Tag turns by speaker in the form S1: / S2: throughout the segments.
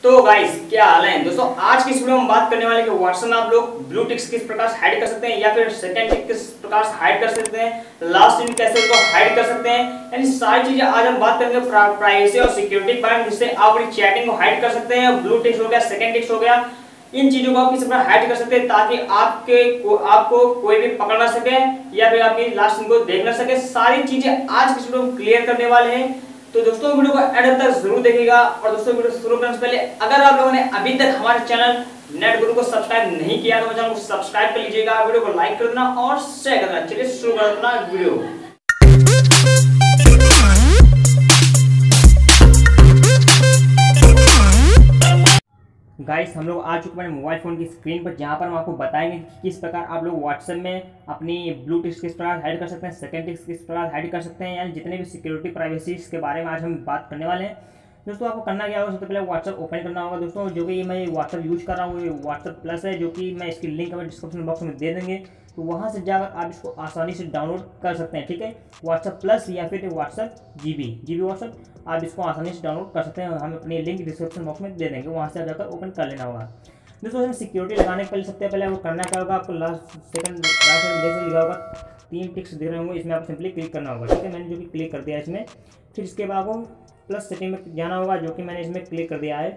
S1: तो गाइस क्या हाल है दोस्तों। आज की इस वीडियो में हम बात करने वाले हैं कि व्हाट्सएप में आप लोग ब्लू टिक्स किस प्रकार से हाइड कर सकते हैं या फिर सेकंड टिक किस प्रकार से हाइड कर सकते हैं, लास्ट टिक कैसे उसको हाइड कर सकते हैं, यानी सारी चीजें आज हम बात करेंगे प्राइवेसी और सिक्योरिटी के बारे में, जिससे आप अपनी चैटिंग को हाइड कर सकते हैं। ब्लू टिक्स हो गया, सेकंड टिक्स हो गया, इन चीजों को आप किस प्रकार हाइड कर सकते हैं ताकि आपको कोई भी पकड़ ना सके या फिर आपकी लास्ट टिक को देख ना सके। सारी चीजें आज की वीडियो में क्लियर करने वाले हैं, तो दोस्तों वीडियो को एंड तक जरूर देखिएगा। और दोस्तों वीडियो शुरू करने से पहले अगर आप लोगों ने अभी तक हमारे चैनल नेट गुरु को सब्सक्राइब नहीं किया तो चैनल को सब्सक्राइब कर लीजिएगा, वीडियो को लाइक कर देना और शेयर कर देना। चलिए शुरू कर देना वीडियो। गाइस हम लोग आ चुके हैं मोबाइल फ़ोन की स्क्रीन पर, जहां पर हम आपको बताएंगे कि किस प्रकार आप लोग व्हाट्सएप में अपनी ब्लू टिक्स किस प्रकार हाइड कर सकते हैं, सेकंड टिक्स किस प्रकार हाइड कर सकते हैं, यानी जितने भी सिक्योरिटी प्राइवेसी के बारे में आज हम बात करने वाले हैं। दोस्तों आपको करना क्या होगा, सबसे पहले व्हाट्सएप ओपन करना होगा दोस्तों। जो कि मैं व्हाट्सएप यूज कर रहा हूँ, व्हाट्सएप प्लस है, जो कि मैं इसकी लिंक हमें डिस्क्रिप्शन बॉक्स में दे देंगे, तो वहाँ से जाकर आप इसको आसानी से डाउनलोड कर सकते हैं। ठीक है, व्हाट्सएप प्लस या फिर व्हाट्सएप जीबी व्हाट्सएप, आप इसको आसानी से डाउनलोड कर सकते हैं। हम अपनी लिंक डिस्क्रिप्शन बॉक्स में दे देंगे, वहाँ से जाकर ओपन कर लेना होगा। दोस्तों हमें सिक्योरिटी लगाने के पहले सबसे पहले वो करना क्या होगा, आपको लास्ट सेकंड जैसे लिखा होगा 3 टिक्स दे रहे होंगे, इसमें आपको सिंपली क्लिक करना होगा। ठीक है, मैंने जो कि क्लिक कर दिया इसमें। फिर इसके बाद आपको प्लस सेटिंग में जाना होगा, जो कि मैंने इसमें क्लिक कर दिया है।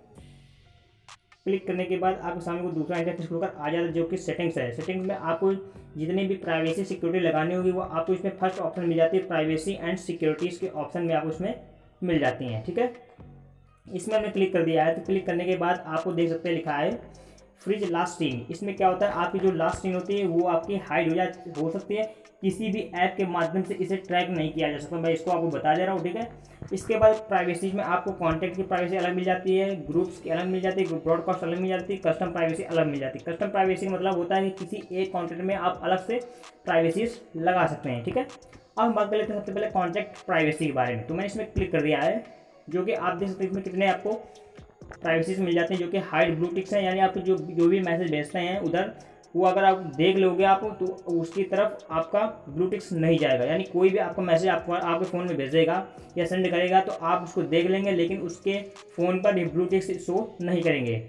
S1: क्लिक करने के बाद आपके सामने को दूसरा इंटरफेस खुलकर आ जाता है, जो कि सेटिंग्स है। सेटिंग्स में आपको जितनी भी प्राइवेसी सिक्योरिटी लगानी होगी वो आपको इसमें फर्स्ट ऑप्शन मिल जाती है, प्राइवेसी एंड सिक्योरिटीज़ के ऑप्शन में आपको इसमें मिल जाती हैं। ठीक है, इसमें हमने क्लिक कर दिया है। तो क्लिक करने के बाद आपको देख सकते हैं लिखा है फ्रीज लास्ट स्ट्रीम। इसमें क्या होता है, आपकी जो लास्ट स्ट्रीम होती है वो आपकी हाइड हो सकती है, किसी भी ऐप के माध्यम से इसे ट्रैक नहीं किया जा सकता। मैं इसको आपको बता दे रहा हूँ। ठीक है, इसके बाद प्राइवेसी में आपको कॉन्टैक्ट की प्राइवेसी अलग मिल जाती है, ग्रुप्स की अलग मिल जाती है, ब्रॉडकास्ट अलग मिल जाती है, कस्टम प्राइवेसी अलग मिल जाती है। कस्टम प्राइवेसी का मतलब होता है कि किसी एक कॉन्टैक्ट में आप अलग से प्राइवेसी लगा सकते हैं। ठीक है, अब हम बात कर लेते हैं सबसे पहले कॉन्टैक्ट प्राइवेसी के बारे में। तो मैंने इसमें क्लिक कर दिया है, जो कि आप देख सकते हैं इसमें कितने आपको प्राइवेसी मिल जाते हैं, जो कि हाइड ब्लू टिक्स हैं, यानी आप जो भी मैसेज भेजते हैं उधर वो अगर आप देख लोगे आप तो उसकी तरफ आपका ब्लू टिक्स नहीं जाएगा। यानी कोई भी आपका मैसेज आपके फ़ोन में भेजेगा या सेंड करेगा तो आप उसको देख लेंगे, लेकिन उसके फ़ोन पर ब्लू टिक्स शो नहीं करेंगे।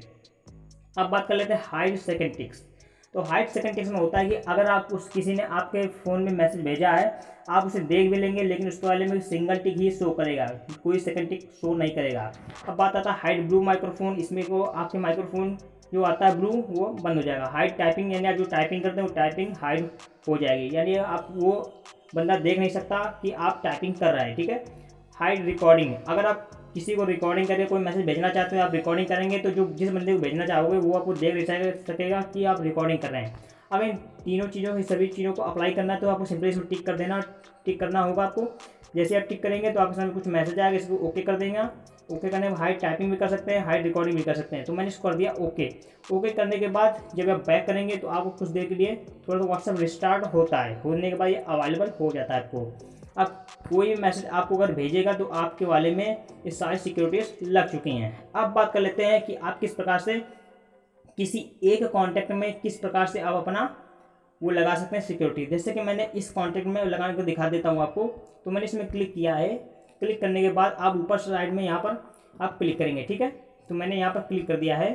S1: अब बात कर लेते हैं हाइड सेकंड टिक्स। तो हाइड सेकंड टिक्स में होता है कि अगर आप किसी ने आपके फ़ोन में मैसेज भेजा है, आप उसे देख भी लेंगे, लेकिन उसके वाले में सिंगल टिक ही शो करेगा, कोई सेकंड टिक शो नहीं करेगा। अब बात आता है हाइड ब्लू माइक्रोफोन। इसमें को आपके माइक्रोफोन जो आता है ब्लू वो बंद हो जाएगा। हाइड टाइपिंग, यानी आप जो टाइपिंग करते हैं वो टाइपिंग हाइड हो जाएगी, यानी आप वो बंदा देख नहीं सकता कि आप टाइपिंग कर रहे हैं। ठीक है, हाइड रिकॉर्डिंग, अगर आप किसी को रिकॉर्डिंग करके कोई मैसेज भेजना चाहते हो, आप रिकॉर्डिंग करेंगे तो जो जिस बंदे को भेजना चाहोगे वो आपको देख नहीं सकेगा कि आप रिकॉर्डिंग कर रहे हैं। अब इन तीनों चीज़ों की सभी चीज़ों को अप्लाई करना है तो आपको सिंपली इसमें टिक करना होगा आपको। जैसे आप टिक करेंगे तो आपके सामने कुछ मैसेज आएगा, इसको ओके कर देंगे। ओके करने में हाइड टाइपिंग भी कर सकते हैं, हाइड रिकॉर्डिंग भी कर सकते हैं। तो मैंने इसको कर दिया ओके। ओके करने के बाद जब आप बैक करेंगे तो आपको कुछ देर के लिए थोड़ा सा व्हाट्सएप रिस्टार्ट होता है, होने के बाद ये अवेलेबल हो जाता है आपको। अब कोई भी मैसेज आपको अगर भेजेगा तो आपके वाले में ये सारी सिक्योरिटीज लग चुकी हैं। अब बात कर लेते हैं कि आप किस प्रकार से किसी एक कॉन्टैक्ट में किस प्रकार से आप अपना वो लगा सकते हैं सिक्योरिटी। जैसे कि मैंने इस कॉन्टैक्ट में लगाने को दिखा देता हूँ आपको। तो मैंने इसमें क्लिक किया है। क्लिक करने के बाद आप ऊपर साइड में यहाँ पर आप क्लिक करेंगे। ठीक है, तो मैंने यहाँ पर क्लिक कर दिया है।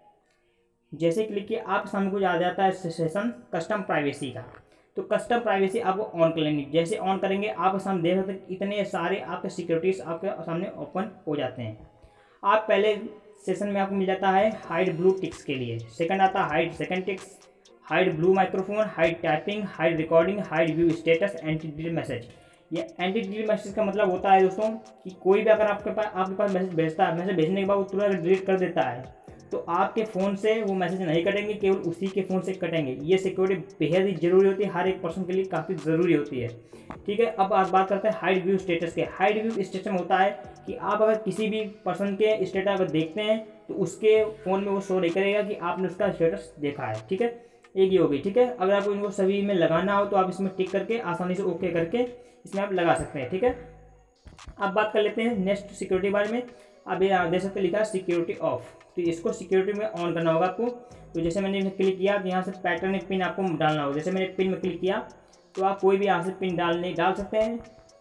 S1: जैसे क्लिक किया आपके सामने कुछ आ जाता है सेशन कस्टम प्राइवेसी का। तो कस्टम प्राइवेसी आपको ऑन कर लेंगे। जैसे ऑन करेंगे आपके सामने देख सकते हैं इतने सारे आपके सिक्योरिटीज आपके सामने ओपन हो जाते हैं। आप पहले सेशन में आपको मिल जाता है हाइड ब्लू टिक्स के लिए, सेकंड आता है hide second ticks, hide blue microphone, hide typing, hide recording, hide view status, anti delete message. ये एंटी डिलीट मैसेज का मतलब होता है दोस्तों कि कोई भी अगर आपके पास मैसेज भेजता है, मैसेज भेजने के बाद वो तुरंत डिलीट कर देता है, तो आपके फ़ोन से वो मैसेज नहीं कटेंगे, केवल उसी के फ़ोन से कटेंगे। ये सिक्योरिटी बेहद ही जरूरी होती है, हर एक पर्सन के लिए काफ़ी ज़रूरी होती है। ठीक है, अब आप बात करते हैं हाइड व्यू स्टेटस के। हाइड व्यू स्टेटस में होता है कि आप अगर किसी भी पर्सन के स्टेटस अगर देखते हैं तो उसके फ़ोन में वो शो नहीं करेगा कि आपने उसका स्टेटस देखा है। ठीक है, एक ही हो गई। ठीक है, अगर आपको इनको सभी में लगाना हो तो आप इसमें टिक करके आसानी से ओके करके इसमें आप लगा सकते हैं। ठीक है, अब बात कर लेते हैं नेक्स्ट सिक्योरिटी बारे में। अब ये देख सकते लिखा है सिक्योरिटी ऑफ, तो इसको सिक्योरिटी में ऑन करना होगा आपको। तो जैसे मैंने क्लिक किया तो यहाँ से पैटर्न पिन आपको डालना होगा। जैसे मैंने पिन में क्लिक किया तो आप कोई भी यहाँ से पिन डाल सकते हैं। तो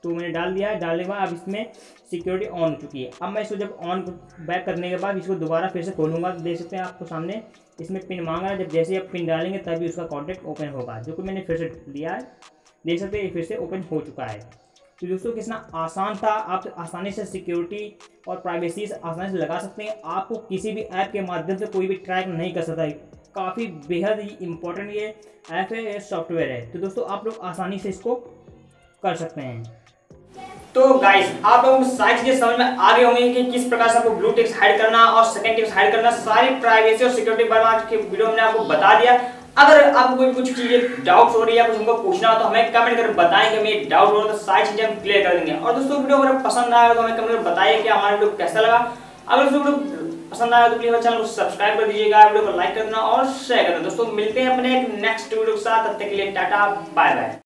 S1: तो मैंने डाल दिया है। डालने के बाद अब इसमें सिक्योरिटी ऑन हो चुकी है। अब मैं इसको जब ऑन बैक करने के बाद इसको दोबारा फिर से खोलूँगा तो देख सकते हैं आपको सामने इसमें पिन मांग रहा है। जब जैसे आप पिन डालेंगे तभी उसका कॉन्टैक्ट ओपन होगा, जो कि मैंने फिर से दिया है। देख सकते हैं फिर से ओपन हो चुका है। तो दोस्तों कितना आसान था, आप आसानी से सिक्योरिटी और प्राइवेसी आसानी से लगा सकते हैं। आपको किसी भी ऐप के माध्यम से कोई भी ट्रैक नहीं कर सकता है। काफ़ी बेहद ही इंपॉर्टेंट ये ऐप है, ये सॉफ्टवेयर है। तो दोस्तों आप लोग आसानी से इसको कर सकते हैं। तो गाइस आप लोगों को सारी चीजें समझ में आ गई होंगी कि किस प्रकार से आपको ब्लू टिक्स हाइड करना और सेकंड टिक्स हाइड करना, सारी प्राइवेसी और सिक्योरिटी बारे में आज के वीडियो में आपको बता दिया। अगर आपको कोई कुछ चीजें डाउट्स हो रही है, कुछ हमको पूछना हो तो हमें कमेंट करके बताएं कि हमें डाउट हो तो सारी चीजें हम क्लियर कर देंगे। और दोस्तों वीडियो अगर पसंद आया तो हमें कमेंट करके बताइए कि हमारा वीडियो कैसा लगा। अगर दोस्तों वीडियो पसंद आया तो प्लीज हमारे चैनल को सब्सक्राइब कर दीजिएगा, वीडियो को लाइक कर देना और शेयर कर देना। दोस्तों मिलते हैं अपने एक नेक्स्ट वीडियो के साथ, तब तक के लिए टाटा बाय बाय।